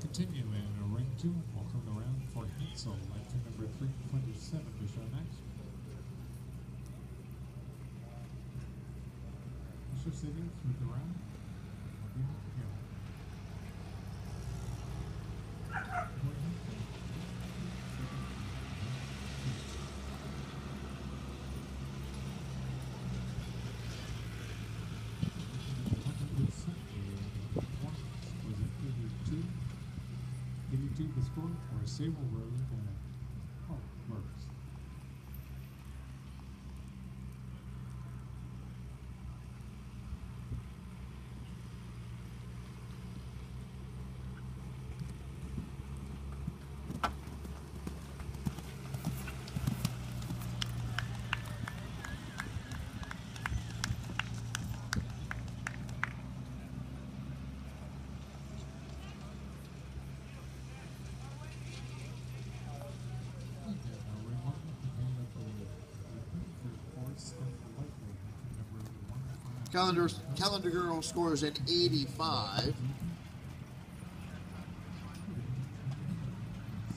continue in ring 2. We'll come around for Hansel, entry number 327 to show next. Mr. City through the round. The score for Sable Road and Works. Calendar Girl scores an 85.